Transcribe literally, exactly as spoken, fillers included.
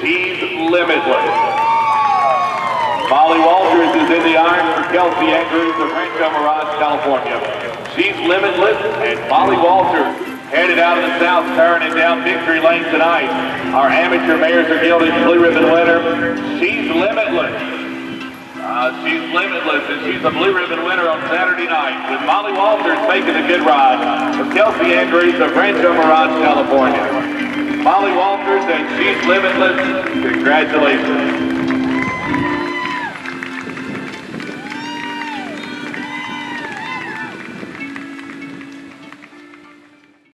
She's Limitless. Molly Walters is in the iron for Kelsey Andrews of Rancho Mirage, California. She's Limitless, and Molly Walters headed out of the south turn and down victory lane tonight. Our amateur Mares are Gilded Blue Ribbon winner. She's Limitless. Uh, she's Limitless, and she's a Blue Ribbon winner on Saturday night, with Molly Walters making a good ride of Kelsey Andrews of Rancho Mirage, California. Molly Walters and she's Limitless. Congratulations.